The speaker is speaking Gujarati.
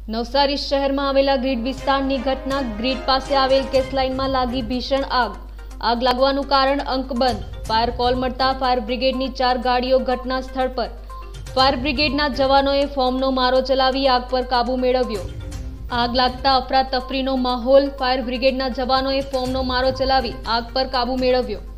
નવસારી શહેરમાં આવેલા ગ્રીડ વિસ્તારની ઘટના। ગ્રીડ પાસે આવેલ ગેસ લાઇનમાં લાગી ભીષણ આગ। આગ લાગવાનું કારણ અંકબંધ। ફાયર કોલ મળતા ફાયર બ્રિગેડની 4 ગાડીઓ ઘટના સ્થળ પર। ફાયર બ્રિગેડના જવાનોએ ફોર્મનો મારો ચલાવી આગ પર કાબુ મેળવ્યો। આગ લાગતા અફરાતફરીનો માહોલ। ફાયર બ્રિગેડના જવાનોએ ફોર્મનો મારો ચલાવી આગ પર કાબુ મેળવ્યો।